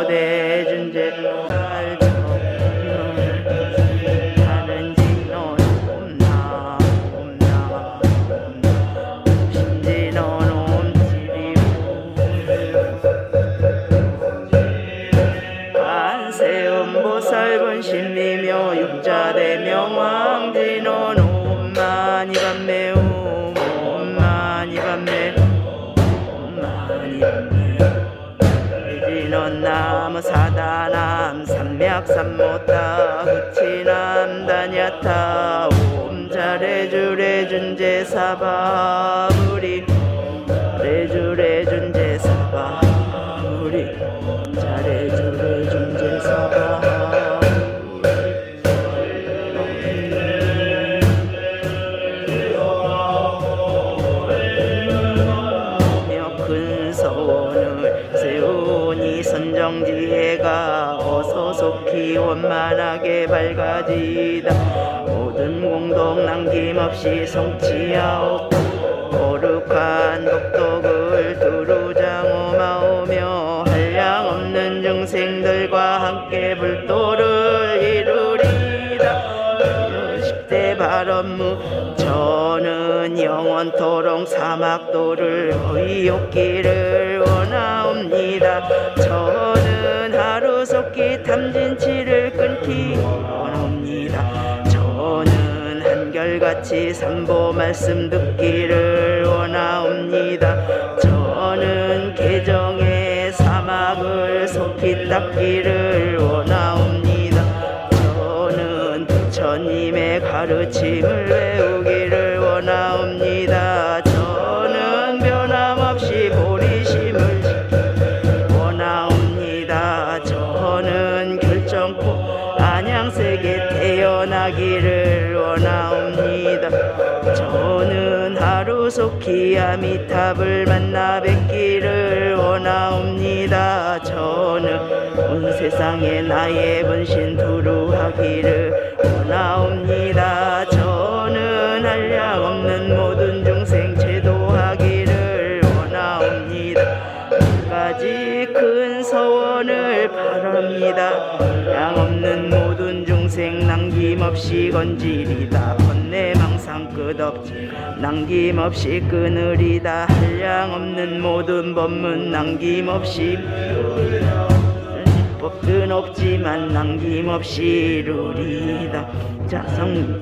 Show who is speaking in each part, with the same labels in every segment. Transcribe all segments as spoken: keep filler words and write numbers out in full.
Speaker 1: 대준제 다른 진노는 옴나 옴나 신진노는 옴지리우 안세음보살분 신미묘 육자대명왕진노는 옴만 이반매 옴만 이반매 옴만 이반매 진원 나무 사다남 삼맥삼모타 그치남 다냐타 옴자레주레준제사바 무리 레주레준제사바 무리 자레주레준제사바 선정지혜가 어서 속히 원만하게 밝아지다 모든 공덕 남김없이 성취하옵고 거룩한 독덕을 두루장엄하오며 한량없는 중생들과 함께 불도를 이루리다. 십대 발언무 저는 영원토록 사막도를 허이옵기를 원하옵니다. 저는 하루속히 탐진치를 끊기 원합니다. 저는 한결같이 삼보 말씀 듣기를 원하옵니다. 저는 개정의 사막을 속히 닦기를 원하옵니다. 저는 부처님의 가르침을 외우기를 원하옵니다. 저는 변함없이 보리심을 지키기 원하옵니다. 저는 결정코 안양세계 태어나기를 원하옵니다. 저는 하루속히 아미탑을 만나 뵙기를 원하옵니다. 저는 온 세상에 나의 분신 두루하기를 원하옵니다. 저는 한량없는 모든 중생 제도하기를 원하옵니다. 한 가지 큰 소원을 바랍니다. 양없는 모든 중생 남김없이 건지리다. 번뇌망상 끝없지 남김없이 끊으리다. 한량없는 모든 법문 남김없이 법은 없지만 남김없이 이루리다. 자성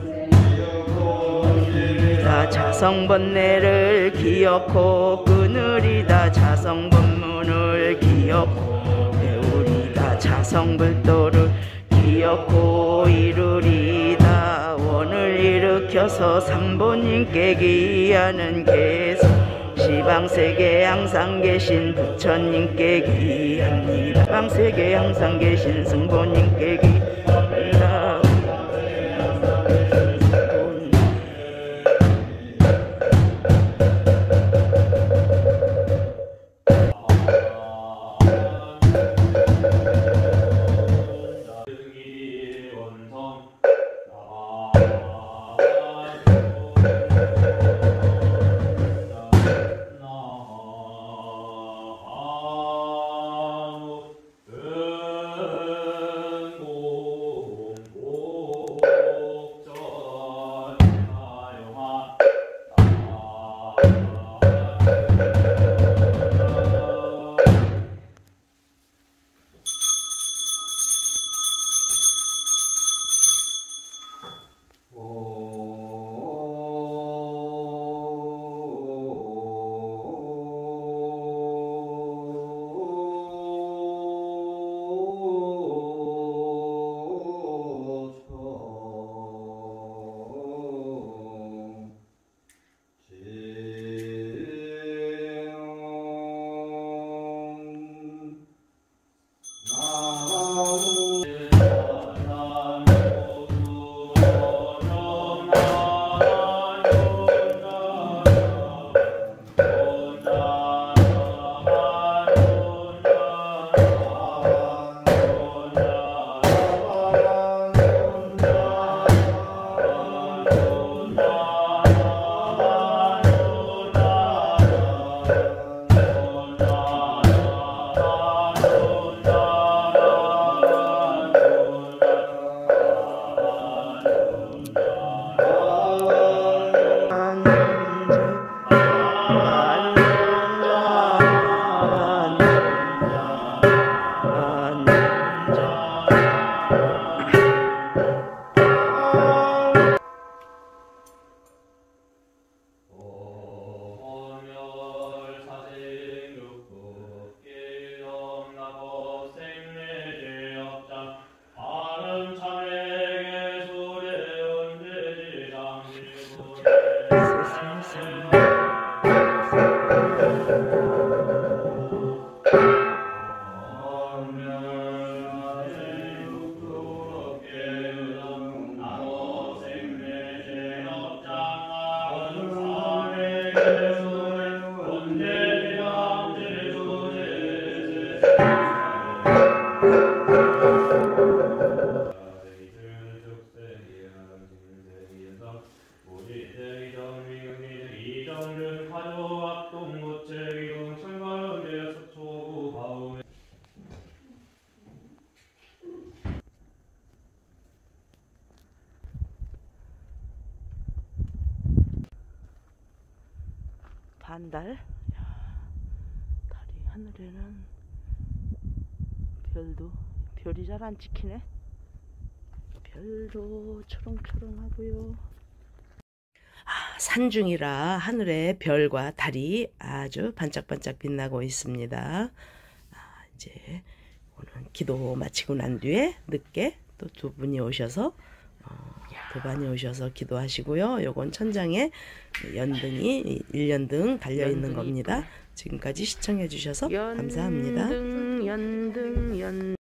Speaker 1: 자성번뇌를 기억코 끊으리다. 자성법문을 기억코 배우리다. 자성불도를 기억코 이루리다. 원을 일으켜서 삼보님께 기하는 계속 시방세계에 항상 계신 부처님께 기합니다. 시방세계에 항상 계신 승보님께 기합니다. 반달. 야, 달이 하늘에는 별도 별이 잘 안 찍히네. 별도 초롱초롱하고요. 아, 산중이라 하늘에 별과 달이 아주 반짝반짝 빛나고 있습니다. 아, 이제 오늘 기도 마치고 난 뒤에 늦게 또 두 분이 오셔서 어, 두 분이 오셔서 기도하시고요. 요건 천장에 연등이 일연등 달려 있는 겁니다. 지금까지 시청해 주셔서 감사합니다. 연등 연등 연